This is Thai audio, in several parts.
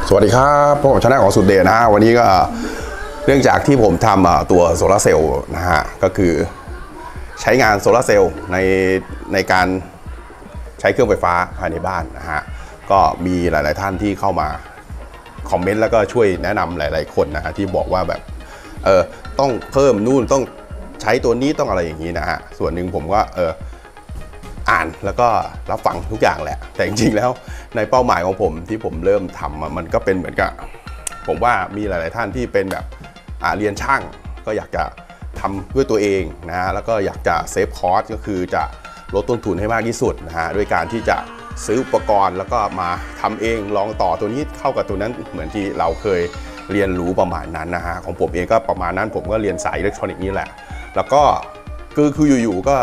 สวัสดีครับพวกชนะของสุดเดชนะวันนี้ก็เนื่องจากที่ผมทำตัวโซลาร์เซลล์นะฮะก็คือใช้งานโซลาร์เซลล์ในการใช้เครื่องไฟฟ้าภายในบ้านนะฮะก็มีหลายๆท่านที่เข้ามาคอมเมนต์แล้วก็ช่วยแนะนำหลายๆคนนะฮะที่บอกว่าแบบต้องเพิ่มนู่นต้องใช้ตัวนี้ต้องอะไรอย่างนี้นะฮะส่วนหนึ่งผมก็อ่านแล้วก็รับฟังทุกอย่างแหละแต่จริงๆแล้วในเป้าหมายของผมที่ผมเริ่มทำมันก็เป็นเหมือนกับผมว่ามีหลายๆท่านที่เป็นแบบเรียนช่างก็อยากจะทำด้วยตัวเองนะฮะแล้วก็อยากจะเซฟคอสก็คือจะลดต้นทุนให้มากที่สุดนะฮะด้วยการที่จะซื้ออุปกรณ์แล้วก็มาทำเองลองต่อตัวนี้เข้ากับตัวนั้นเหมือนที่เราเคยเรียนรู้ประมาณนั้นนะฮะของผมเองก็ประมาณนั้นผมก็เรียนสายอิเล็กทรอนิกส์นี่แหละแล้วก็คืออยู่ๆก็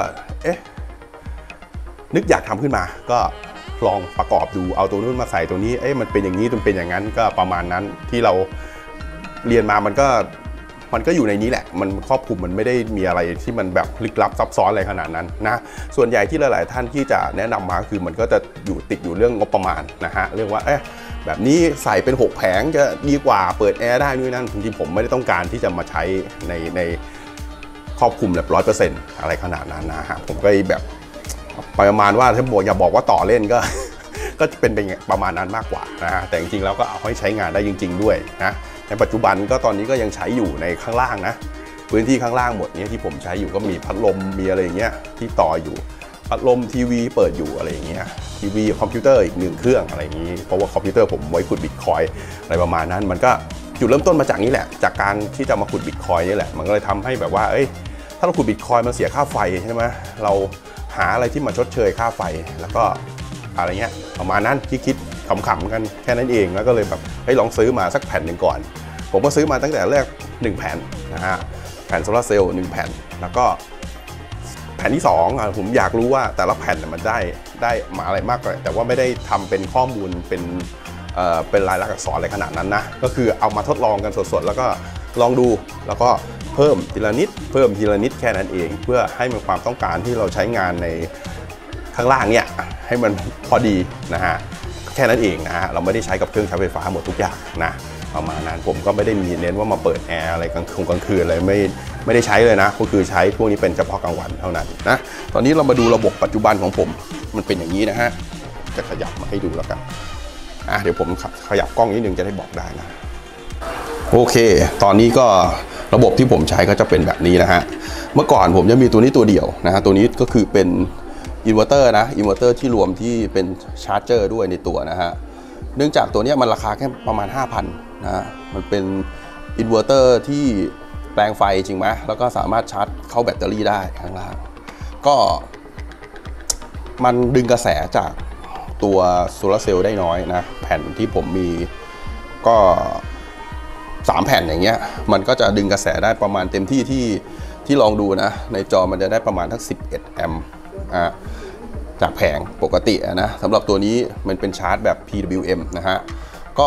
นึกอยากทำขึ้นมาก็ลองประกอบดูเอาตัวนู้นมาใส่ตัวนี้มันเป็นอย่างนี้มันเป็นอย่างนั้นก็ประมาณนั้นที่เราเรียนมามันก็อยู่ในนี้แหละมันครอบคลุมมันไม่ได้มีอะไรที่มันแบบลึกลับซับซ้อนอะไรขนาดนั้นนะส่วนใหญ่ที่หลายๆท่านที่จะแนะนำมาคือมันก็จะติดอยู่เรื่องงบประมาณนะฮะเรื่องว่าแบบนี้ใส่เป็น6แผงจะดีกว่าเปิดแอร์ได้นู่นนั่นจริงๆผมไม่ได้ต้องการที่จะมาใช้ในครอบคลุมแบบ100%อะไรขนาดนั้นนะฮะผมก็แบบประมาณว่าถ้าอย่าบอกว่าต่อเล่นก็จะเป็นประมาณนั้นมากกว่านะฮะแต่จริงๆแล้วก็เอาให้ใช้งานได้จริงๆด้วยนะในปัจจุบันก็ตอนนี้ก็ยังใช้อยู่ในข้างล่างนะพื้นที่ข้างล่างหมดนี้ที่ผมใช้อยู่ก็มีพัดลมมีอะไรอย่างเงี้ยที่ต่ออยู่พัดลมทีวีเปิดอยู่อะไรอย่างเงี้ยทีวีคอมพิวเตอร์อีก1เครื่องอะไรอย่างงี้เพราะว่าคอมพิวเตอร์ผมไว้ขุดบิตคอยน์อะไรประมาณนั้นมันก็จุดเริ่มต้นมาจากนี้แหละจากการที่จะมาขุดบิตคอยน์นี่แหละมันก็เลยทำให้แบบว่าถ้าเราขุดบิตคอยน์มันเสียค่าไฟใช่ไหมเราหาอะไรที่มาชดเชยค่าไฟแล้วก็อะไรเงี้ยประมาณนั้นที่คิดขำๆกันแค่นั้นเองแล้วก็เลยแบบลองซื้อมาสักแผ่นหนึ่งก่อนผมก็ซื้อมาตั้งแต่แรก1แผ่นนะฮะแผ่นโซลาร์เซลล์1แผ่นแล้วก็แผ่นที่2ผมอยากรู้ว่าแต่ละแผ่นมันได้มาอะไรมากกว่าแต่ว่าไม่ได้ทำเป็นข้อมูลเป็นลายลักษณ์อักษรอะไรขนาดนั้นนะก็คือเอามาทดลองกันสดๆแล้วก็ลองดูแล้วก็เพิ่มทีละนิดเพิ่มทีละนิดแค่นั้นเองเพื่อให้มันความต้องการที่เราใช้งานในข้างล่างเนี่ยให้มันพอดีนะฮะแค่นั้นเองนะฮะเราไม่ได้ใช้กับเครื่องใช้ไฟฟ้าหมดทุกอย่างนะประมาณนั้นผมก็ไม่ได้มีเน้นว่ามาเปิดแอร์อะไรกลางคืนอะไรไม่ได้ใช้เลยนะก็คือใช้พวกนี้เป็นเฉพาะกลางวันเท่านั้นนะตอนนี้เรามาดูระบบปัจจุบันของผมมันเป็นอย่างนี้นะฮะจะขยับมาให้ดูแล้วกันเดี๋ยวผมขยับกล้องนิดนึงจะได้บอกได้นะโอเคตอนนี้ก็ระบบที่ผมใช้ก็จะเป็นแบบนี้นะฮะเมื่อก่อนผมจะมีตัวนี้ตัวเดียวนะฮะตัวนี้ก็คือเป็นอินเวอร์เตอร์นะอินเวอร์เตอร์ที่รวมที่เป็นชาร์จเจอร์ด้วยในตัวนะฮะเนื่องจากตัวนี้มันราคาแค่ประมาณ 5,000 นะฮะมันเป็นอินเวอร์เตอร์ที่แปลงไฟจริงไหมแล้วก็สามารถชาร์จเข้าแบตเตอรี่ได้ข้างล่างก็มันดึงกระแสจากตัวโซลาร์เซลล์ได้น้อยนะแผ่นที่ผมมีก็3แผ่นอย่างเงี้ยมันก็จะดึงกระแสได้ประมาณเต็มที่ลองดูนะในจอมันจะได้ประมาณทั้ง11แอมป์จากแผงปกตินะสำหรับตัวนี้มันเป็นชาร์จแบบ PWM นะฮะก็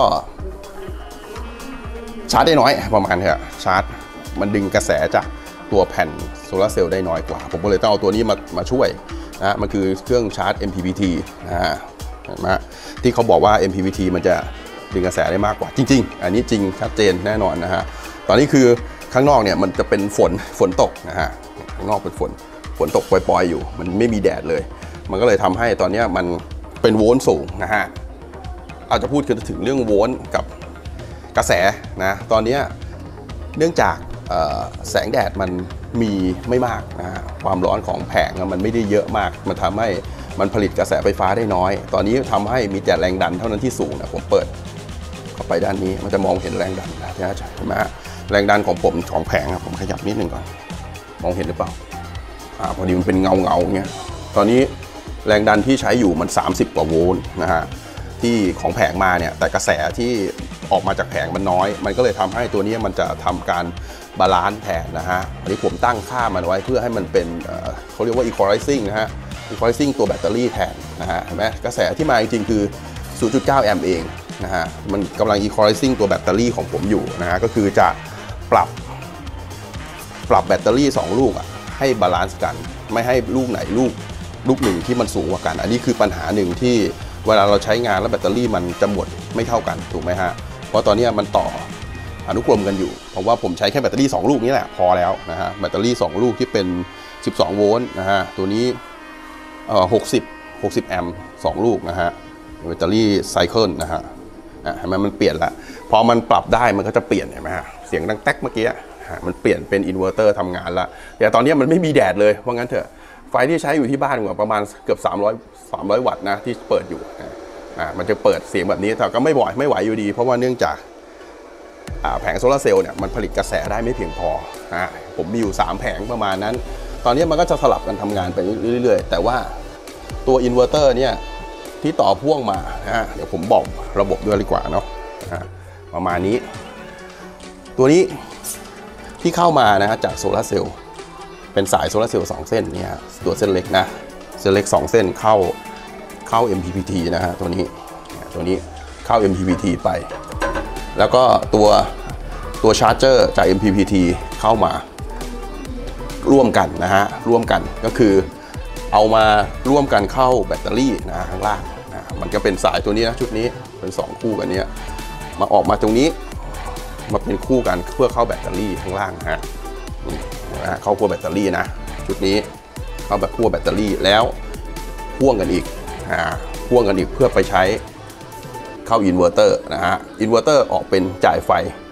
ชาร์จได้น้อยประมาณนี้ชาร์จมันดึงกระแสจากตัวแผ่นโซลาร์เซลล์ได้น้อยกว่าผมก็เลยต้องเอาตัวนี้มาช่วยนะมันคือเครื่องชาร์จ MPPT นะฮะเห็นไหมที่เขาบอกว่า MPPT มันจะดึงกระแสได้มากกว่าจริงๆอันนี้จริงชัดเจนแน่นอนนะฮะตอนนี้คือข้างนอกเนี่ยมันจะเป็นฝนตกนะฮะข้างนอกเป็นฝนตกปล่อยๆอยู่มันไม่มีแดดเลยมันก็เลยทำให้ตอนนี้มันเป็นโวลต์สูงนะฮะอาจจะพูดถึงเรื่องโวลต์กับกระแสนะตอนนี้เนื่องจากแสงแดดมันมีไม่มากนะฮะความร้อนของแผงมันไม่ได้เยอะมากมันทำให้มันผลิตกระแสไฟฟ้าได้น้อยตอนนี้ทำให้มีแต่แรงดันเท่านั้นที่สูงนะผมเปิดเข้าไปด้านนี้มันจะมองเห็นแรงดันนะใช่ไหมแรงดันของผมของแผงผมขยับนิดนึงก่อนมองเห็นหรือเปล่าพอดีมันเป็นเงาเงี้ยตอนนี้แรงดันที่ใช้อยู่มัน30 กว่าโวลต์นะฮะที่ของแผงมาเนี่ยแต่กระแสที่ออกมาจากแผงมันน้อยมันก็เลยทำให้ตัวนี้มันจะทำการบาลานซ์แทนนะฮะอันนี้ผมตั้งค่ามันไว้เพื่อให้มันเป็นเขาเรียกว่า equalizing นะฮะ equalizing ตัวแบตเตอรี่แทนนะฮะเห็นไหมกระแสที่มาจริงๆคือ 0.9 แอมป์เองนะฮะมันกำลัง equalizing ตัวแบตเตอรี่ของผมอยู่นะฮะก็คือจะปรับแบตเตอรี่2ลูกให้บาลานซ์กันไม่ให้ลูกไหนลูกหนึ่งที่มันสูงกว่ากันอันนี้คือปัญหาหนึ่งที่เวลาเราใช้งานแล้วแบตเตอรี่มันจะหมดไม่เท่ากันถูกไหมฮะเพราะตอนนี้มันต่ออนุกรมกันอยู่เพราะว่าผมใช้แค่แบตเตอรี่2ลูกนี้แหละพอแล้วนะฮะแบตเตอรี่2ลูกที่เป็น12โวลต์นะฮะตัวนี้60แอมป์2ลูกนะฮะแบตเตอรี่ไซเคิลนะฮะเห็นไหมมันเปลี่ยนละพอมันปรับได้มันก็จะเปลี่ยนเห็นไหมฮะเสียงดังแต๊กเมื่อกี้มันเปลี่ยนเป็นอินเวอร์เตอร์ทำงานละแต่ตอนนี้มันไม่มีแดดเลยเพราะงั้นเถอะไฟที่ใช้อยู่ที่บ้านประมาณเกือบ300 วัตต์นะที่เปิดอยู่มันจะเปิดเสียงแบบนี้แต่ก็ไม่ไหวอยู่ดีเพราะว่าเนื่องจากแผงโซลาร์เซลล์เนี่ยมันผลิตกระแสได้ไม่เพียงพอผมมีอยู่3แผงประมาณนั้นตอนนี้มันก็จะสลับกันทำงานไปเรื่อยๆแต่ว่าตัวอินเวอร์เตอร์เนี่ยที่ต่อพ่วงมาเดี๋ยวผมบอกระบบด้วยดีกว่าเนาะประมาณนี้ตัวนี้ที่เข้ามานะฮะจากโซลาร์เซลล์เป็นสายโซลาร์เซลล์2เส้นเนี่ยตัวเส้นเล็กนะเส้นเล็ก2เส้นเข้า MPPT นะฮะตัวนี้เข้า MPPT ไปแล้วก็ตัวชาร์จเจอร์จาก MPPT เข้ามาร่วมกันนะฮะร่วมกันก็คือเอามาร่วมกันเข้าแบตเตอรี่นะข้างล่างมันก็เป็นสายตัวนี้นะชุดนี้เป็น2คู่กันเนี้ยมาออกมาตรงนี้มาเป็นคู่กันเพื่อเข้าแบตเตอรี่ข้างล่างฮะเข้าขั้วแบตเตอรี่นะชุดนี้เข้าแบบขั้วแบตเตอรี่แล้วพ่วงกันอีกเพื่อไปใช้เข้าอินเวอร์เตอร์นะฮะอินเวอร์เตอร์ออกเป็นจ่ายไฟ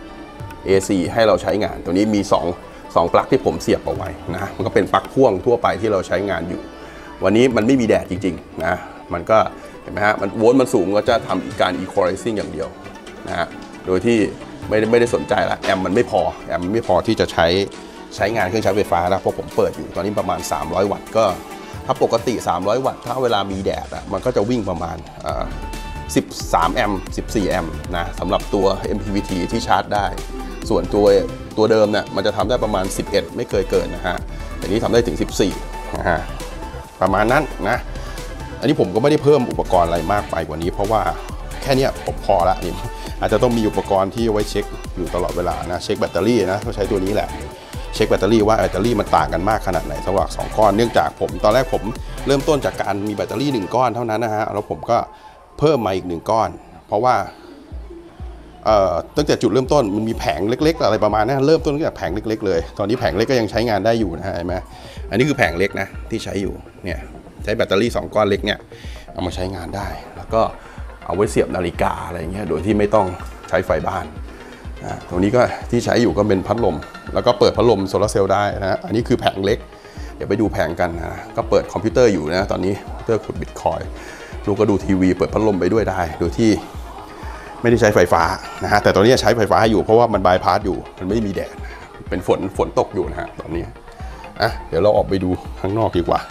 AC ให้เราใช้งานตัวนี้มี2ปลั๊กที่ผมเสียบเอาไว้นะมันก็เป็นปลั๊กพ่วงทั่วไปที่เราใช้งานอยู่วันนี้มันไม่มีแดดจริงๆนะมันก็เห็นไหมฮะมันโวลต์มันสูงก็จะทำการ equalizing อย่างเดียวนะฮะโดยที่ไม่ได้สนใจละแอมมันไม่พอที่จะใช้งานเครื่องใช้ไฟฟ้าแล้วเพราะผมเปิดอยู่ตอนนี้ประมาณ300 วัตต์ก็ถ้าปกติ300 วัตต์ถ้าเวลามีแดดมันก็จะวิ่งประมาณ13 แอมป์14 แอมป์นะสำหรับตัว MPPT ที่ชาร์จได้ส่วนตัวเดิมเนี่ยมันจะทำได้ประมาณ11ไม่เคยเกินนะฮะแต่นี้ทำได้ถึง14นะฮะประมาณนั้นนะอันนี้ผมก็ไม่ได้เพิ่มอุปกรณ์อะไรมากไปกว่านี้เพราะว่าแค่นี้ผมพอละนี่อาจจะต้องมีอุปกรณ์ที่ไว้เช็คอยู่ตลอดเวลานะเช็คแบตเตอรี่นะก็ใช้ตัวนี้แหละเช็คแบตเตอรี่ว่าแบตเตอรี่มันต่างกันมากขนาดไหนสำหรับ2ก้อนเนื่องจากตอนแรกผมเริ่มต้นจากการมีแบตเตอรี่1ก้อนเท่านั้นนะฮะแล้วผมก็เพิ่มมาอีก1ก้อนเพราะว่าตั้งแต่จุดเริ่มต้นมันมีแผงเล็กๆอะไรประมาณนั้นเริ่มต้นตั้งแต่แผงเล็กๆเลยตอนนี้แผงเล็กก็ยังใช้งานได้อยู่นะฮะเห็นไหมอันนี้คือแผงเล็กนะที่ใช้อยู่เนี่ยใช้แบตเตอรี่2ก้อนเล็กเนี่ยเอามาใช้งานได้แล้วก็เอาไว้เสียบนาฬิกาอะไรเงี้ยโดยที่ไม่ต้องใช้ไฟบ้านตรงนี้ก็ที่ใช้อยู่ก็เป็นพัดลมแล้วก็เปิดพัดลมโซลาร์เซลล์ได้นะอันนี้คือแผงเล็กเดี๋ยวไปดูแผงกันนะก็เปิดคอมพิวเตอร์อยู่นะตอนนี้คอมพิวเตอร์ขุดบิตคอยน์ลูกก็ดูทีวีเปิดพัดลมไปด้วยได้โดยที่ไม่ได้ใช้ไฟฟ้านะฮะแต่ตอนนี้ใช้ไฟฟ้าอยู่เพราะว่ามันบายพาสอยู่มันไม่มีแดดเป็นฝนตกอยู่นะฮะตอนนี้เดี๋ยวเราออกไปดูข้างนอกดีกว่า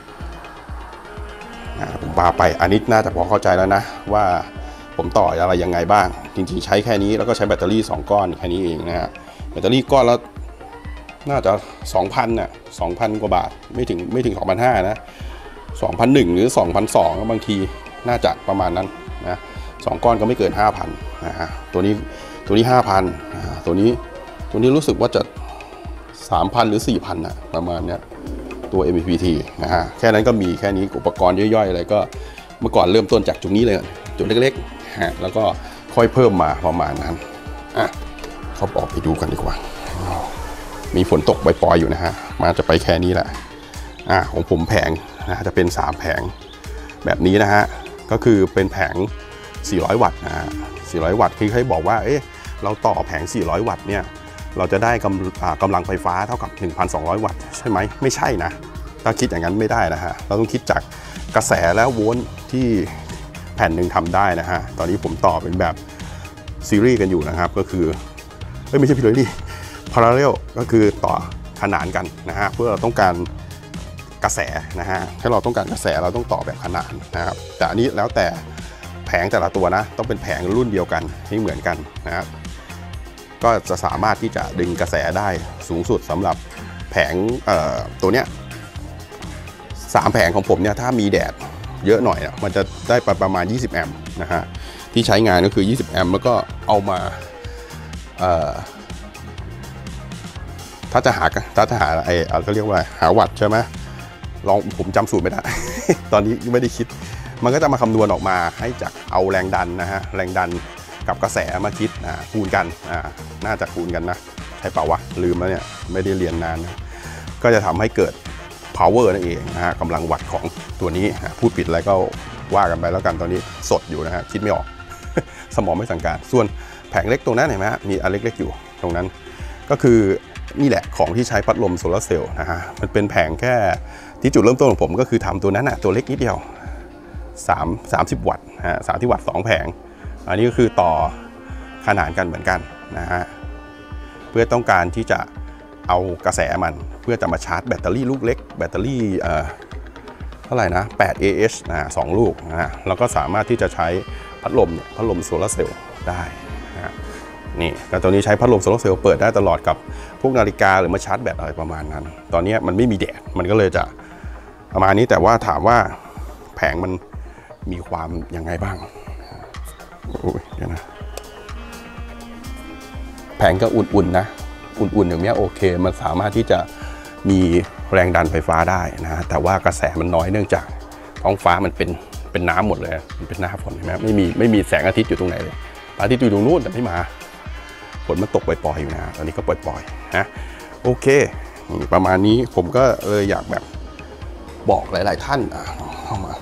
ผมพาไปอันนี้น่าจะพอเข้าใจแล้วนะว่าผมต่ออะไรยังไงบ้างจริงๆใช้แค่นี้แล้วก็ใช้แบตเตอรี่2ก้อนแค่นี้เองนะฮะแบตเตอรี่ก้อนแล้วน่าจะ 2,000 น่ะ 2,000 กว่าบาทไม่ถึง 2,500 นะ 2,100 หรือ 2,200 บางทีน่าจะประมาณนั้นนะ2ก้อนก็ไม่เกิน 5,000 นะฮะตัวนี้ 5,000 ตัวนี้รู้สึกว่าจะ 3,000 หรือ 4,000 นะประมาณเนี้ยตัว MPPT นะฮะแค่นั้นก็มีแค่นี้อุปกรณ์ย่อยๆอะไรก็เมื่อก่อนเริ่มต้นจากจุดนี้เลยจุดเล็กๆแล้วก็ค่อยเพิ่มมาประมาณนั้นเขาออกไปดูกันดีกว่ามีฝนตกปล่อยๆอยู่นะฮะมาจะไปแค่นี้แหละของผมแผงนะจะเป็น3แผงแบบนี้นะฮะก็คือเป็นแผง400 วัตต์นะฮะ400 วัตต์คือให้บอกว่าเราต่อแผง400 วัตต์เนี่ยเราจะได้กำลังไฟฟ้าเท่ากับ 1,200 วัตต์ใช่ไหมไม่ใช่นะถ้าคิดอย่างนั้นไม่ได้นะฮะเราต้องคิดจากกระแสและโวลต์ที่แผ่นหนึ่งทำได้นะฮะตอนนี้ผมต่อเป็นแบบซีรีส์กันอยู่นะครับก็คือไม่ใช่พี่เลยนี่พาราเรลก็คือต่อขนานกันนะฮะเพื่อเราต้องการกระแสนะฮะถ้าเราต้องการกระแสเราต้องต่อแบบขนานนะครับแต่อันนี้แล้วแต่แผงแต่ละตัวนะต้องเป็นแผงรุ่นเดียวกันให้เหมือนกันนะครับก็จะสามารถที่จะดึงกระแสได้สูงสุดสำหรับแผงตัวเนี้ย3แผงของผมเนี่ยถ้ามีแดดเยอะหน่อยมันจะได้ประมาณ20 แอมป์นะฮะที่ใช้งานก็คือ20 แอมป์แล้วก็เอามาถ้าจะหาก็เรียกว่าหาวัตต์ใช่ไหมลองผมจำสูตรไม่ได้ ตอนนี้ไม่ได้คิดมันก็จะมาคำนวณออกมาให้จากเอาแรงดันนะฮะแรงดันกับกระแสมาคิดคูณกันน่าจะคูณกันนะใช่เปล่าวะลืมแล้วเนี่ยไม่ได้เรียนนานนะก็จะทำให้เกิด power นั่นเองนะฮะกำลังวัตต์ของตัวนี้พูดผิดอะไรก็ว่ากันไปแล้วกันตอนนี้สดอยู่นะฮะคิดไม่ออก สมองไม่สั่งการส่วนแผงเล็กตรงนั้นเห็นไหมมีอันเล็กๆอยู่ตรงนั้นก็คือนี่แหละของที่ใช้พัดลมโซลาร์เซลล์นะฮะมันเป็นแผงแค่ที่จุดเริ่มต้นของผมก็คือทำตัวนั้นตัวเล็กนิดเดียว30 วัตต์30 วัตต์2 แผงอันนี้ก็คือต่อขนานกันเหมือนกันนะฮะเพื่อต้องการที่จะเอากระแสมันเพื่อจะมาชาร์จแบตเตอรี่ลูกเล็กแบตเตอรี่เท่าไหร่นะ8 Ah 2 ลูกนะแล้วก็สามารถที่จะใช้พัดลมโซลาร์เซลล์ได้นะนี่แต่ตัวนี้ใช้พัดลมโซลาร์เซลล์เปิดได้ตลอดกับพวกนาฬิกาหรือมาชาร์จแบตอะไรประมาณนั้นตอนนี้มันไม่มีแดดมันก็เลยจะประมาณนี้แต่ว่าถามว่าแผงมันมีความยังไงบ้างเดี๋ยวนะแผงก็อุ่นๆนะอุ่นๆอย่างนี้โอเคมันสามารถที่จะมีแรงดันไฟฟ้าได้นะแต่ว่ากระแสมันน้อยเนื่องจากท้องฟ้ามันเป็นน้ำหมดเลยมันเป็นหน้าฝนใช่ไหมไม่มีแสงอาทิตย์อยู่ตรงไหนเลยอาทิตย์อยู่ตรงนู้นแต่ไม่มาฝนมันตกปล่อยๆอยู่นะตอนนี้ก็ปล่อยๆนะโอเคประมาณนี้ผมก็เลยอยากแบบบอกหลายๆท่านเข้ามา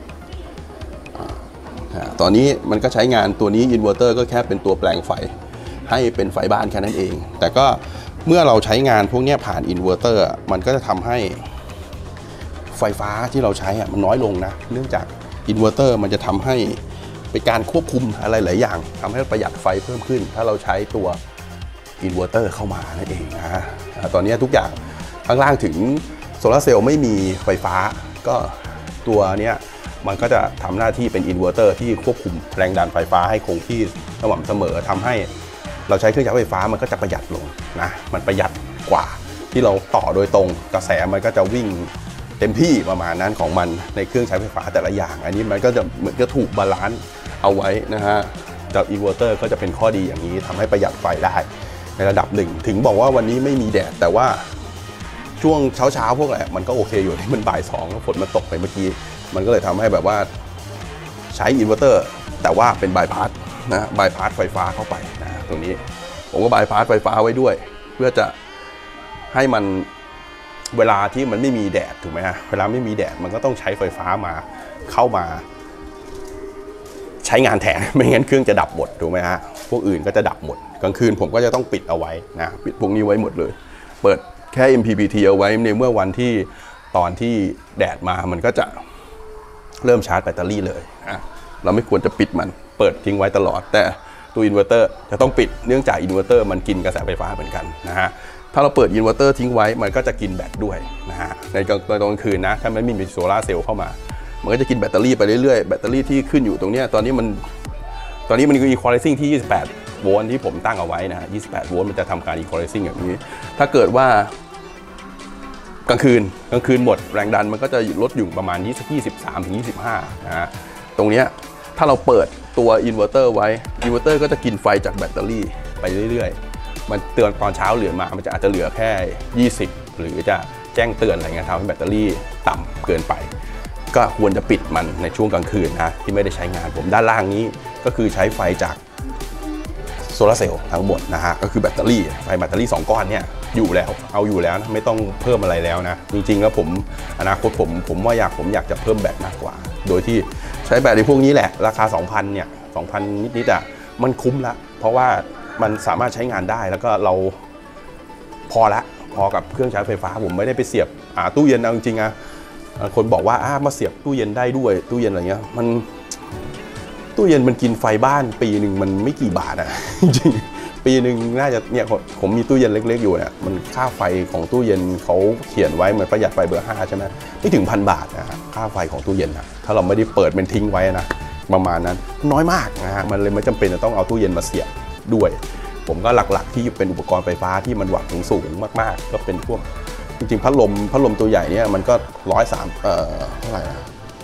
ตอนนี้มันก็ใช้งานตัวนี้อินเวอร์เตอร์ก็แค่เป็นตัวแปลงไฟให้เป็นไฟบ้านแค่นั้นเองแต่ก็เมื่อเราใช้งานพวกนี้ผ่านอินเวอร์เตอร์มันก็จะทำให้ไฟฟ้าที่เราใช้มันน้อยลงนะเนื่องจากอินเวอร์เตอร์มันจะทำให้เป็นการควบคุมอะไรหลายอย่างทำให้ประหยัดไฟเพิ่มขึ้นถ้าเราใช้ตัวอินเวอร์เตอร์เข้ามานั่นเองนะตอนนี้ทุกอย่างข้างล่างถึงโซลาร์เซลล์ไม่มีไฟฟ้าก็ตัวนี้มันก็จะทำหน้าที่เป็นอินเวอร์เตอร์ที่ควบคุมแรงดันไฟฟ้าให้คงที่สม่ำเสมอทำให้เราใช้เครื่องใช้ไฟฟ้ามันก็จะประหยัดลงนะมันประหยัดกว่าที่เราต่อโดยตรงกระแสมันก็จะวิ่งเต็มที่ประมาณนั้นของมันในเครื่องใช้ไฟฟ้าแต่ละอย่างอันนี้มันก็จะเหมือนจะถูกบาลานซ์เอาไว้นะฮะจากอินเวอร์เตอร์ก็จะเป็นข้อดีอย่างนี้ทำให้ประหยัดไฟได้ในระดับหนึ่งถึงบอกว่าวันนี้ไม่มีแดดแต่ว่าช่วงเช้าพวกแหละมันก็โอเคอยู่ที่มันบ่าย2แล้วฝนมันตกไปเมื่อกี้มันก็เลยทำให้แบบว่าใช้อินเวอร์เตอร์แต่ว่าเป็นบายพาสนะบายพาสไฟฟ้าเข้าไปนะตรงนี้ผมก็บายพาสไฟฟ้าไว้ด้วยเพื่อจะให้มันเวลาที่มันไม่มีแดดถูกไหมฮะเวลาไม่มีแดดมันก็ต้องใช้ไฟฟ้ามาเข้ามาใช้งานแทนไม่งั้นเครื่องจะดับหมดถูกไหมฮะพวกอื่นก็จะดับหมดกลางคืนผมก็จะต้องปิดเอาไว้นะปิดพวกนี้ไว้หมดเลยเปิดแค่ MPPT เอาไว้ในเมื่อวันที่ตอนที่แดดมามันก็จะเริ่มชาร์จแบตเตอรี่เลยนะเราไม่ควรจะปิดมันเปิดทิ้งไว้ตลอดแต่ตัวอินเวอร์เตอร์จะต้องปิดเนื่องจากอินเวอร์เตอร์มันกินกระแสไฟฟ้าเหมือนกันนะฮะถ้าเราเปิดอินเวอร์เตอร์ทิ้งไว้มันก็จะกินแบตด้วยนะฮะในตอนกลางคืนนะถ้าไม่มีโซลาร์เซลล์เข้ามามันก็จะกินแบตเตอรี่ไปเรื่อยๆแบตเตอรี่ที่ขึ้นอยู่ตรงนี้ตอนนี้มันคือ equalizing ที่28 โวลต์ที่ผมตั้งเอาไว้นะฮะ28 โวลต์มันจะทำการ equalizing แบบนี้ถ้าเกิดว่ากลางคืนหมดแรงดันมันก็จะลดอยู่ประมาณ23 ถึง 25นะฮะตรงนี้ถ้าเราเปิดตัวอินเวอร์เตอร์ไว้อินเวอร์เตอร์ก็จะกินไฟจากแบตเตอรี่ไปเรื่อยๆมันเตือนตอนเช้าเหลือมามันจะอาจจะเหลือแค่20หรือจะแจ้งเตือนอะไรเงี้ยทำให้แบตเตอรี่ต่ำเกินไปก็ควรจะปิดมันในช่วงกลางคืนนะที่ไม่ได้ใช้งานผมด้านล่างนี้ก็คือใช้ไฟจากโซลาร์เซลล์ทั้งหมดนะฮะก็คือแบตเตอรี่ไฟแบตเตอรี่2 ก้อนเนี่ยอยู่แล้วเอาอยู่แล้วนะไม่ต้องเพิ่มอะไรแล้วนะจริงๆแล้วอนาคตผมว่าผมอยากจะเพิ่มแบตมากกว่าโดยที่ใช้แบตในพวกนี้แหละราคา 2,000 เนี่ย 2,000 นิดๆมันคุ้มละเพราะว่ามันสามารถใช้งานได้แล้วก็เราพอกับเครื่องใช้ไฟฟ้าผมไม่ได้ไปเสียบตู้เย็นเอาจริงๆคนบอกว่ามาเสียบตู้เย็นได้ด้วยตู้เย็นอะไรเงี้ยมันตู้เย็นมันกินไฟบ้านปีหนึ่งมันไม่กี่บาทจริงปีหนึ่งน่าจะเนี่ยผมมีตู้เย็นเล็กๆอยู่เนี่ยมันค่าไฟของตู้เย็นเขาเขียนไว้มันประหยัดไฟเบอร์5ใช่ไหมไม่ถึง1,000 บาทนะฮะค่าไฟของตู้เย็นนะถ้าเราไม่ได้เปิดเป็นทิ้งไว้นะประมาณนั้นน้อยมากนะฮะมันเลยไม่จำเป็นจะต้องเอาตู้เย็นมาเสียบด้วยผมก็หลักๆที่เป็นอุปกรณ์ไฟฟ้าที่มันวัตต์สูงมากๆก็เป็นพวกจริงๆพัดลมตัวใหญ่เนี่ยมันก็103เท่าไหร่นะ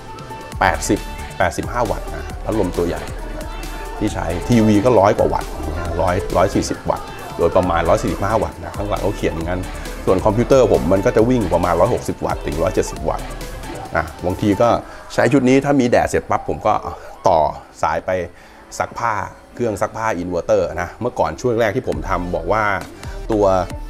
85 วัตต์นะพัดลมตัวใหญ่ที่ใช้ทีวีก็100 กว่าวัตต์140 วัตต์โดยประมาณ145 วัตต์นะข้างหลังเขาเขียนอย่างนั้นส่วนคอมพิวเตอร์ผมมันก็จะวิ่งประมาณ160 วัตต์ถึง170 วัตต์บางทีก็ใช้ชุดนี้ถ้ามีแดดเสร็จปั๊บผมก็ต่อสายไปซักผ้าเครื่องซักผ้าอินเวอร์เตอร์นะเมื่อก่อนช่วงแรกที่ผมทำบอกว่าตัว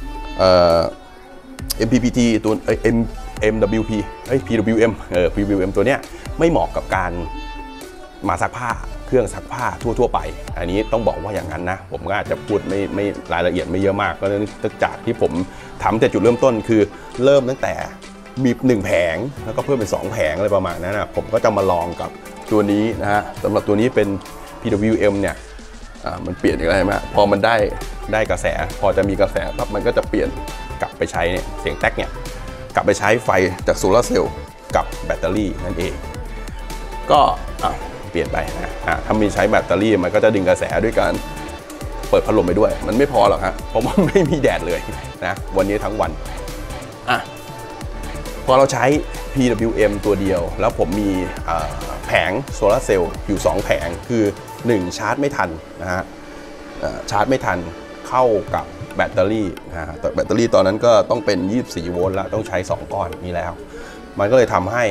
MPPT ตัวMWP PWM PWM ตัวเนี้ยไม่เหมาะกับการมาซักผ้าเครื่องซักผ้าทั่วไปอันนี้ต้องบอกว่าอย่างนั้นนะผมก็อาจจะพูดไม่รายละเอียดไม่เยอะมากก็เนื่องจากที่ผมทำแต่จุดเริ่มต้นคือเริ่มตั้งแต่มี1แผงแล้วก็เพิ่มเป็น2แผงอะไรประมาณนั้นนะผมก็จะมาลองกับตัวนี้นะฮะสำหรับตัวนี้เป็น PWM เนี่ยมันเปลี่ยนอะไรไหมพอมันได้กระแสพอจะมีกระแสปั๊บมันก็จะเปลี่ยนกลับไปใช้เนี่ยเสียงแท็กเนี่ยกลับไปใช้ไฟจากโซลาร์เซลล์กับแบตเตอรี่นั่นเองก็เปลี่ยนไปนะถ้ามีใช้แบตเตอรี่มันก็จะดึงกระแสด้วยการเปิดพัดลมไปด้วยมันไม่พอหรอกฮะเพราะว่าไม่มีแดดเลยนะวันนี้ทั้งวันพอเราใช้ PWM ตัวเดียวแล้วผมมีแผงโซลาร์เซลล์อยู่2แผงคือ1ชาร์จไม่ทันนะฮะชาร์จไม่ทันเข้ากับแบตเตอรี่นะฮะแบตเตอรี่ตอนนั้นก็ต้องเป็น24โวลต์แล้วต้องใช้2ก้อนนี้แล้วมันก็เลยทำให้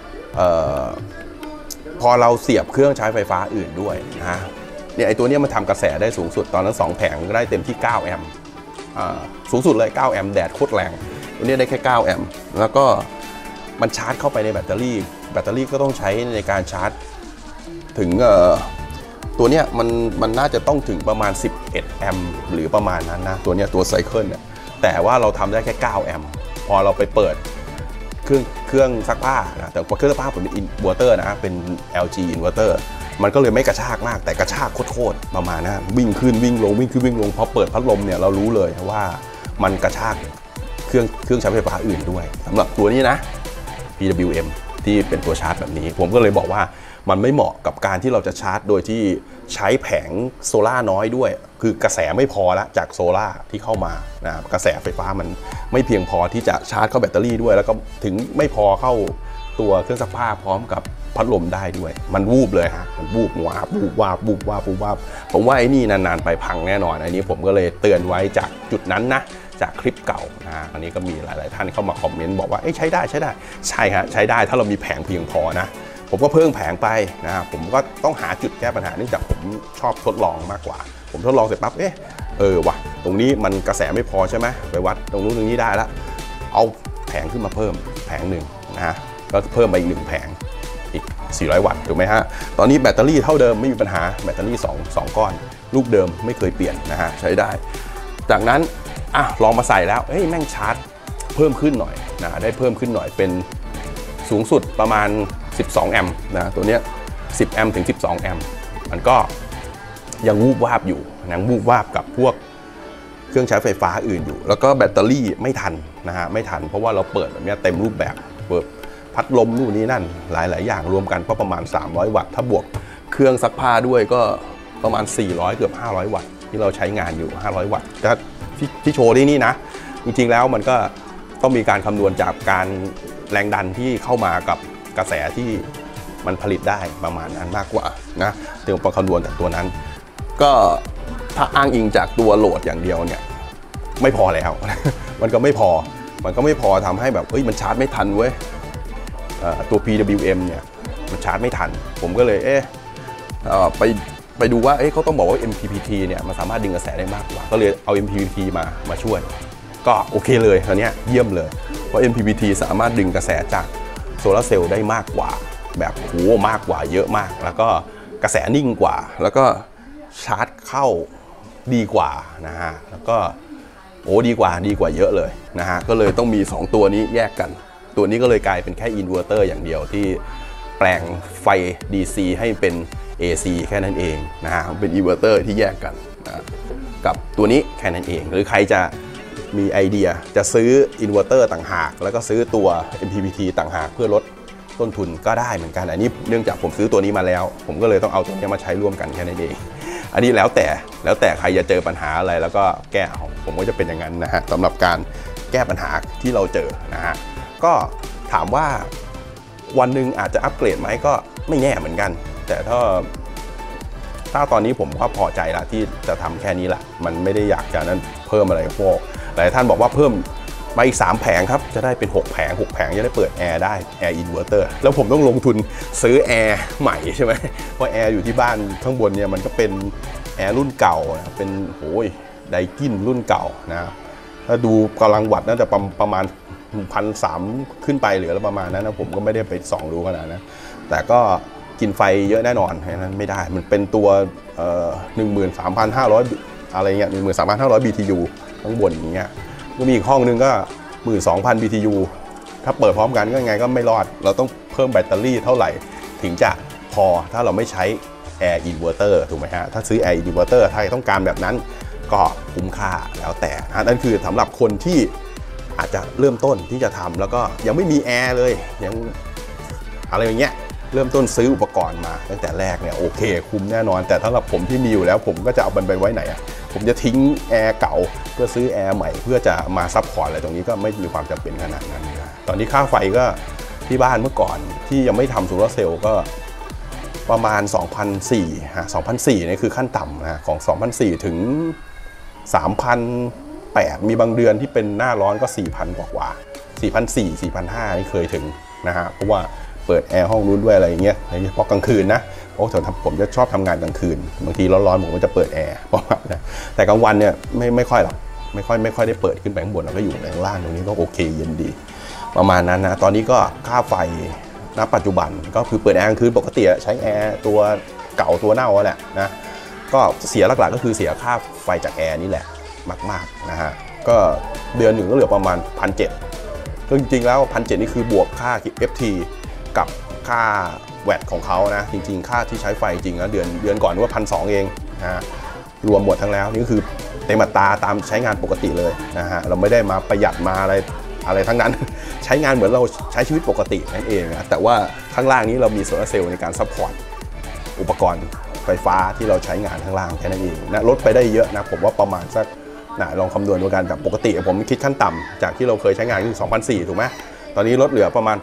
พอเราเสียบเครื่องใช้ไฟฟ้าอื่นด้วยนะเนี่ยไอตัวนี้มันทำกระแสได้สูงสุดตอนนั้น2แผงได้เต็มที่9แอมป์สูงสุดเลย9แอมป์แดดโคตรแรงตัวนี้ได้แค่9แอมป์แล้วก็มันชาร์จเข้าไปในแบตเตอรี่ก็ต้องใช้ในการชาร์จถึงตัวเนี้ยมันน่าจะต้องถึงประมาณ11แอมป์หรือประมาณนั้นนะตัวเนี้ยตัวไซเคิลเนี่ยแต่ว่าเราทำได้แค่9แอมป์พอเราไปเปิดเครื่องซักผ้านะแต่เครื่องซักผ้าผมเป็นอินเวอร์เตอร์นะเป็น LG อินเวอร์เตอร์มันก็เลยไม่กระชากมากแต่กระชากโคตรประมาณนะวิ่งขึ้นวิ่งลงวิ่งขึ้นวิ่งลงพอเปิดพัดลมเนี่ยเรารู้เลยว่ามันกระชากเครื่องใช้ไฟฟ้าอื่นด้วยสำหรับตัวนี้นะ PWM ที่เป็นตัวชาร์จแบบนี้ผมก็เลยบอกว่ามันไม่เหมาะกับการที่เราจะชาร์จโดยที่ใช้แผงโซล่าน้อยด้วยคือกระแสไม่พอละจากโซล่าที่เข้ามานะกระแสไฟฟ้ามันไม่เพียงพอที่จะชาร์จเข้าแบตเตอรี่ด้วยแล้วก็ถึงไม่พอเข้าตัวเครื่องซักผ้าพร้อมกับพัดลมได้ด้วยมันวูบเลยฮะมันวูบวาบวูบวาบวูบวาบวูบวาบผมว่าไอ้นี่นานๆไปพังแน่นอนอันนี้ผมก็เลยเตือนไว้จากจุดนั้นนะจากคลิปเก่านะอันนี้ก็มีหลายๆท่านเข้ามาคอมเมนต์บอกว่าใช้ได้ใช่ฮะใช้ได้ถ้าเรามีแผงเพียงพอนะผมก็เพิ่มแผงไปนะผมก็ต้องหาจุดแก้ปัญหาเนื่องจากผมชอบทดลองมากกว่าผมทดลองเสร็จปั๊บว่ะตรงนี้มันกระแสไม่พอใช่ไหมไปวัดตรงนู้นตรงนี้ได้แล้วเอาแผงขึ้นมาเพิ่มแผงหนึ่งนะก็เพิ่มไปอีก1แผงอีก400 วัตต์ถูกไหมฮะตอนนี้แบตเตอรี่เท่าเดิมไม่มีปัญหาแบตเตอรี่2ก้อนลูกเดิมไม่เคยเปลี่ยนนะฮะใช้ได้จากนั้นลองมาใส่แล้วแม่งชาร์จเพิ่มขึ้นหน่อยนะได้เพิ่มขึ้นหน่อยเป็นสูงสุดประมาณ12แอมป์นะตัวเนี้ย10แอมป์ถึง12แอมป์มันก็ยังวูบวาบอยู่ยังวูบวาบกับพวกเครื่องใช้ไฟฟ้าอื่นอยู่แล้วก็แบตเตอรี่ไม่ทันนะฮะไม่ทันเพราะว่าเราเปิดแบบนี้เต็มรูปแบบเปิดพัดลมนู่นนี่นั่นหลายอย่างรวมกันก็ประมาณ300 วัตต์ถ้าบวกเครื่องซักผ้าด้วยก็ประมาณ400เกือบ500 วัตต์ที่เราใช้งานอยู่500 วัตต์แต่ที่โชว์ที่นี่นะจริงๆแล้วมันก็ต้องมีการคำนวณจากการแรงดันที่เข้ามากับกระแสที่มันผลิตได้ประมาณนั้นมากกว่านะเดี๋ยวคำนวณจากตัวนั้นก็ถ้าอ้างอิงจากตัวโหลดอย่างเดียวเนี่ยไม่พอแล้ว มันก็ไม่พอทำให้แบบมันชาร์จไม่ทันเว้ยตัว PWM เนี่ยมันชาร์จไม่ทันผมก็เลยไปดูว่าเขาต้องบอกว่า MPPT เนี่ยมันสามารถดึงกระแสได้มากกว่าก็เลยเอา MPPT มาช่วยก็โอเคเลยตอนนี้เยี่ยมเลยเพราะ MPPT สามารถดึงกระแสจากโซลาร์เซลล์ได้มากกว่าแบบมากกว่าเยอะมากแล้วก็กระแสนิ่งกว่าแล้วก็ชาร์จเข้าดีกว่านะฮะแล้วก็ดีกว่าเยอะเลยนะฮะก็เลยต้องมี2ตัวนี้แยกกันตัวนี้ก็เลยกลายเป็นแค่อินเวอร์เตอร์อย่างเดียวที่แปลงไฟ DC ให้เป็น AC แค่นั้นเองนะฮะเป็นอินเวอร์เตอร์ที่แยกกันนะกับตัวนี้แค่นั้นเองหรือใครจะมีไอเดียจะซื้ออินเวอร์เตอร์ต่างหากแล้วก็ซื้อตัว MPPT ต่างหากเพื่อลดต้นทุนก็ได้เหมือนกันอันนี้เนื่องจากผมซื้อตัวนี้มาแล้วผมก็เลยต้องเอาตัวนี้มาใช้ร่วมกันแค่นั้นเองอันนี้แล้วแต่ใครจะเจอปัญหาอะไรแล้วก็แก้เอาผมก็จะเป็นอย่างนั้นนะฮะสำหรับการแก้ปัญหาที่เราเจอนะฮะก็ถามว่าวันหนึ่งอาจจะอัปเกรดไหมก็ไม่แน่เหมือนกันแต่ถ้าตอนนี้ผมก็พอใจละที่จะทำแค่นี้แหละมันไม่ได้อยากจะนั้นเพิ่มอะไรพวกหลายท่านบอกว่าเพิ่มมาอีก3แผงครับจะได้เป็น6แผง6แผงจะได้เปิดแอร์ได้แอร์อินเวอร์เตอร์แล้วผมต้องลงทุนซื้อแอร์ใหม่ใช่ไหมเพราะแอร์อยู่ที่บ้านข้างบนเนี่ยมันก็เป็นแอร์รุ่นเก่าเป็นโอ้ยไดกินรุ่นเก่านะถ้าดูกำลังวัตต์น่าจะประมาณ1,300ขึ้นไปหรืออะไรประมาณนั้นนะผมก็ไม่ได้ไปส่องดูขนาดนั้นแต่ก็กินไฟเยอะแน่นอนนั้นไม่ได้มันเป็นตัว13,500อะไรเงี้ย13,500 BTU ข้างบนอย่างเงี้ยก็มีอีกห้องนึงก็ 12,000 BTU ถ้าเปิดพร้อมกันก็ไงก็ไม่รอดเราต้องเพิ่มแบตเตอรี่เท่าไหร่ถึงจะพอถ้าเราไม่ใช้แอร์อินเวอร์เตอร์ถูกไหมฮะถ้าซื้อแอร์อินเวอร์เตอร์ถ้าต้องการแบบนั้นก็คุ้มค่าแล้วแต่นั่นคือสำหรับคนที่อาจจะเริ่มต้นที่จะทำแล้วก็ยังไม่มีแอร์เลยยังอะไรอย่างเงี้ยเริ่มต้นซื้ออุปกรณ์มาตั้งแต่แรกเนี่ยโอเคคุ้มแน่นอนแต่สำหรับผมที่มีอยู่แล้วผมก็จะเอามันไปไว้ไหนอ่ะผมจะทิ้งแอร์เก่าเพื่อซื้อแอร์ใหม่เพื่อจะมาซัพพอร์ตอะไรตรงนี้ก็ไม่มีความจำเป็นขนาดนั้นนะตอนนี้ค่าไฟก็ที่บ้านเมื่อก่อนที่ยังไม่ทำโซลาร์เซลล์ก็ประมาณ 2,400 2,400นี่คือขั้นต่ำนะของ 2,400 ถึง 3,800 มีบางเดือนที่เป็นหน้าร้อนก็ 4,000 กว่า 4,400 4,500 นี่เคยถึงนะฮะเพราะว่าเปิดแอร์ห้องนู้นด้วยอะไรอย่างเงี้ยโดยเฉพาะกลางคืนนะเพราะผมจะชอบทำงานกลางคืนบางทีร้อนๆผมก็จะเปิดแอร์ประมาณนะแต่กลางวันเนี่ยไม่ค่อยหรอกไม่ค่อยได้เปิดขึ้นไปข้างบนเราก็อยู่ในข้างล่างตรงนี้ก็โอเคเย็นดีประมาณนั้นนะตอนนี้ก็ค่าไฟณปัจจุบันก็คือเปิดแอร์กลางคืนปกติใช้แอร์ตัวเก่าตัวเน่าแหละนะก็เสียหลักๆก็คือเสียค่าไฟจากแอร์นี่แหละมากๆนะฮะก็เดือนหนึ่งก็เหลือประมาณ 1,700 ก็จริงๆแล้ว 1,700 นี่คือบวกค่า FT กับค่าแวตของเขานะจริงๆค่าที่ใช้ไฟจริงแล้วเดือนก่อนว่า 1,200 เองนะรวมหมดทั้งแล้วนี่คือเต็มอัตราตามใช้งานปกติเลยนะฮะเราไม่ได้มาประหยัดมาอะไรทั้งนั้น ใช้งานเหมือนเราใช้ชีวิตปกตินั่นเองนะแต่ว่าข้างล่างนี้เรามีโซลาร์เซลล์ในการซัพพอร์ตอุปกรณ์ไฟฟ้าที่เราใช้งานข้างล่างแค่นั้นเองนะลดไปได้เยอะนะผมว่าประมาณสักลองคำนวณดูกันแบบปกติผมคิดขั้นต่ำจากที่เราเคยใช้งานคือ 2,400 ถูกไหมตอนนี้ลดเหลือประมาณ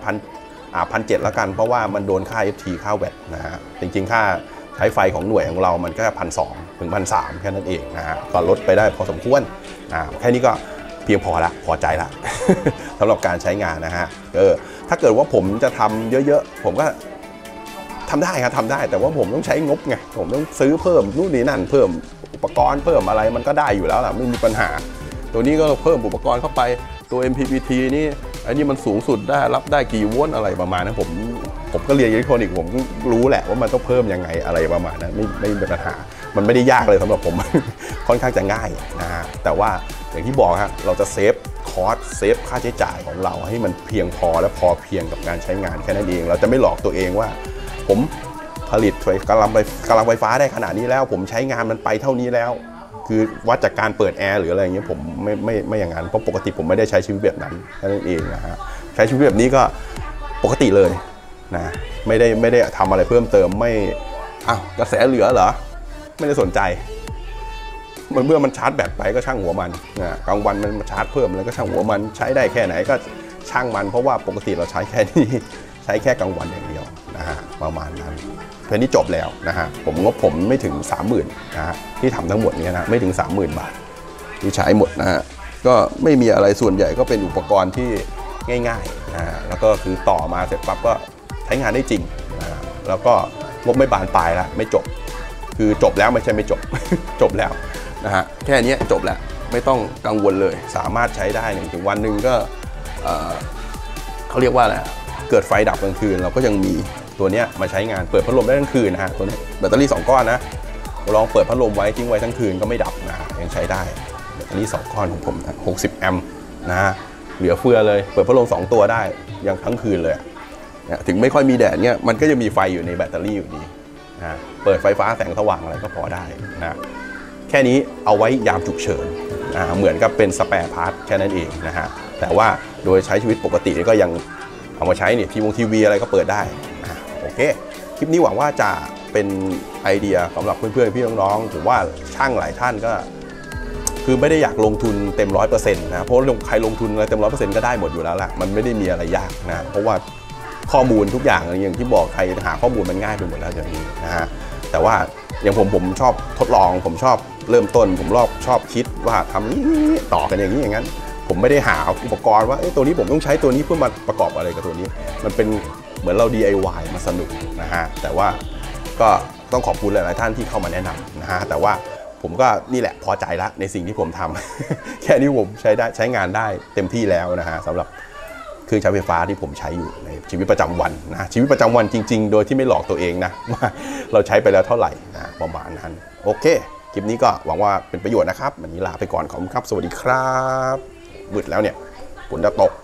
1,700แล้วกันเพราะว่ามันโดนค่า FT ค่าแวตนะฮะจริงๆค่าใช้ไฟของหน่วยของเรามันก็ 1,200 ถึง 1,300 แค่นั้นเองนะฮะก็ลดไปได้พอสมควรแค่นี้ก็เพียงพอละพอใจละ สำหรับการใช้งานนะฮะถ้าเกิดว่าผมจะทำเยอะๆผมก็ทำได้ครับทำได้แต่ว่าผมต้องใช้งบไงผมต้องซื้อเพิ่มนู่นนี่นั่นเพิ่มอุปกรณ์เพิ่มอะไรมันก็ได้อยู่แล้วล่ะไม่มีปัญหาตัวนี้ก็เพิ่มอุปกรณ์เข้าไปตัว MPPT นี่อันนี้มันสูงสุดได้รับได้กี่โวลต์อะไรประมาณนั้นผมก็เรียนอิเล็กทรอนิกส์ผมรู้แหละว่ามันต้องเพิ่มยังไงอะไรประมาณนั้นไม่มีปัญหามันไม่ได้ยากเลยสำหรับผม ค่อนข้างจะง่ายนะฮะแต่ว่าอย่างที่บอกฮะเราจะเซฟคอสเซฟค่าใช้จ่ายของเราให้มันเพียงพอและพอเพียงกับการใช้งานแค่นั้นเองเราจะไม่หลอกตัวเองว่าผมผลิตกำลังไฟฟ้าได้ขนาดนี้แล้วผมใช้งานมันไปเท่านี้แล้วคือวัดจากการเปิดแอร์หรืออะไรอย่างเงี้ยผมไม่อย่างนั้นเพราะปกติผมไม่ได้ใช้ชีวิตแบบนั้นนั่นเองนะฮะใช้ชีวิตแบบนี้ก็ปกติเลยนะไม่ได้ทำอะไรเพิ่มเติมไม่กระแสเหลือเหรอไม่ได้สนใจเมื่อมันชาร์จแบตไปก็ช่างหัวมันนะกลางวันมันชาร์จเพิ่มแล้วก็ช่างหัวมันใช้ได้แค่ไหนก็ช่างมันเพราะว่าปกติเราใช้แค่นี้ใช้แค่กลางวันอย่างเดียวนะฮะประมาณนั้นเพลงนี้จบแล้วนะฮะผมไม่ถึง 30,000 นะฮะที่ทำทั้งหมดนี้นะไม่ถึง 30,000 บาทที่ใช้หมดนะฮะก็ไม่มีอะไรส่วนใหญ่ก็เป็นอุปกรณ์ที่ง่ายๆนะฮะแล้วก็คือต่อมาเสร็จปั๊บก็ใช้งานได้จริงนะฮะแล้วก็งบไม่บานปลายแล้วไม่จบคือจบแล้วไม่ใช่ไม่จบ จบแล้วนะฮะแค่นี้จบแล้วไม่ต้องกังวลเลยสามารถใช้ได้ถึงวันหนึ่งก็เขาเรียกว่าอะไรเกิดไฟดับกลางคืนเราก็ยังมีตัวนี้มาใช้งานเปิดพัดลมได้ทั้งคืนนะฮะตัวนี้แบตเตอรี่2ก้อนนะลองเปิดพัดลมไว้ทิ้งไว้ทั้งคืนก็ไม่ดับนะยังใช้ได้แบตเตอรี่2ก้อนของผมนะ60 แอมป์นะฮะเหลือเฟือเลยเปิดพัดลม2ตัวได้ยังทั้งคืนเลยถึงไม่ค่อยมีแดดเนี่ยมันก็จะมีไฟอยู่ในแบตเตอรี่อยู่ดีนะเปิดไฟฟ้าแสงสว่างอะไรก็พอได้นะแค่นี้เอาไว้ยามฉุกเฉินเหมือนกับเป็นสแปร์พาร์ทแค่นั้นเองนะฮะแต่ว่าโดยใช้ชีวิตปกติก็ยังเอามาใช้เนี่ยทีวีอะไรก็เปิดได้โอเคคลิปนี้หวังว่าจะเป็นไอเดียสำหรับเพื่อนๆพี่น้องๆผมว่าช่างหลายท่านก็คือไม่ได้อยากลงทุนเต็ม 100% นะเพราะใครลงทุนอะไรเต็ม 100% ก็ได้หมดอยู่แล้วล่ะมันไม่ได้มีอะไรยากนะเพราะว่าข้อมูลทุกอย่างอย่างที่บอกใครหาข้อมูลมันง่ายไปหมดแล้วอย่างนี้นะฮะแต่ว่าอย่างผมชอบทดลองผมชอบเริ่มต้นผมชอบคิดว่าทำนี้ต่อกันอย่างนี้อย่างนั้นผผมไม่ได้หาอุปกรณ์ว่าตัวนี้ผมต้องใช้ตัวนี้เพื่อมาประกอบอะไรกับตัวนี้มันเป็นเหมือนเรา DIY มาสนุกนะฮะแต่ว่าก็ต้องขอบคุณหลายๆท่านที่เข้ามาแนะนำนะฮะแต่ว่าผมก็นี่แหละพอใจละในสิ่งที่ผมทำ แค่นี้ผมใช้งานได้เต็มที่แล้วนะฮะสำหรับเครื่องใช้ไฟฟ้าที่ผมใช้อยู่ในชีวิตประจำวันนะชีวิตประจำวันจริงๆโดยที่ไม่หลอกตัวเองนะว่าเราใช้ไปแล้วเท่าไหร่นะประมาณนั้นโอเคคลิปนี้ก็หวังว่าเป็นประโยชน์นะครับวันนี้ลาไปก่อนขอบคุณครับสวัสดีครับมืดแล้วเนี่ยฝนจะตก